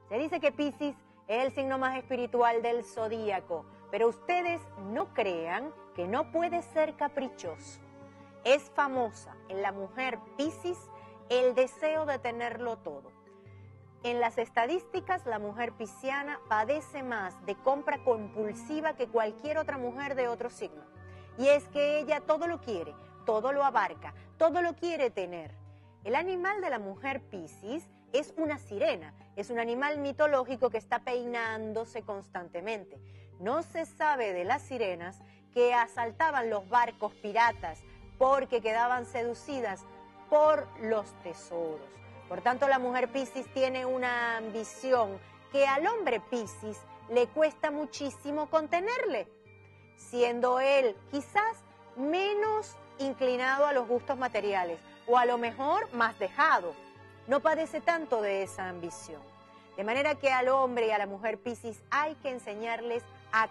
Se dice que Piscis es el signo más espiritual del zodíaco, pero ustedes no crean que no puede ser caprichoso. Es famosa en la mujer Piscis el deseo de tenerlo todo. En las estadísticas, la mujer pisciana padece más de compra compulsiva que cualquier otra mujer de otro signo. Y es que ella todo lo quiere, todo lo abarca, todo lo quiere tener. El animal de la mujer Piscis es una sirena, es un animal mitológico que está peinándose constantemente. No se sabe de las sirenas que asaltaban los barcos piratas porque quedaban seducidas por los tesoros. Por tanto, la mujer Piscis tiene una ambición que al hombre Piscis le cuesta muchísimo contenerle, siendo él quizás menos inclinado a los gustos materiales o a lo mejor más dejado. No padece tanto de esa ambición. De manera que al hombre y a la mujer Piscis hay que enseñarles a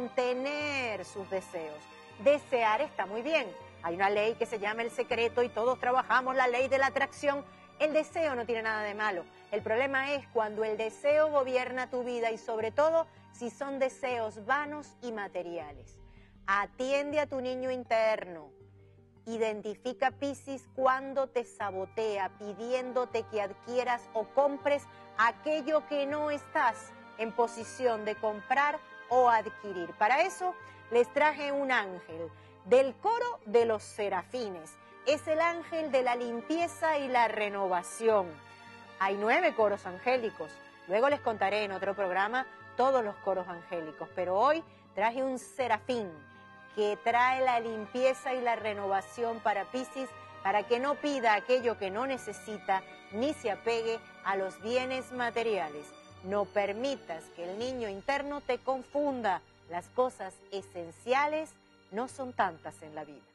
contener sus deseos. Desear está muy bien. Hay una ley que se llama el secreto y todos trabajamos la ley de la atracción. El deseo no tiene nada de malo. El problema es cuando el deseo gobierna tu vida y sobre todo si son deseos vanos y materiales. Atiende a tu niño interno. Identifica, Piscis, cuando te sabotea pidiéndote que adquieras o compres aquello que no estás en posición de comprar o adquirir. Para eso les traje un ángel del coro de los serafines. Es el ángel de la limpieza y la renovación. Hay 9 coros angélicos. Luego les contaré en otro programa todos los coros angélicos. Pero hoy traje un serafín que trae la limpieza y la renovación para Piscis, para que no pida aquello que no necesita ni se apegue a los bienes materiales. No permitas que el niño interno te confunda. Las cosas esenciales no son tantas en la vida.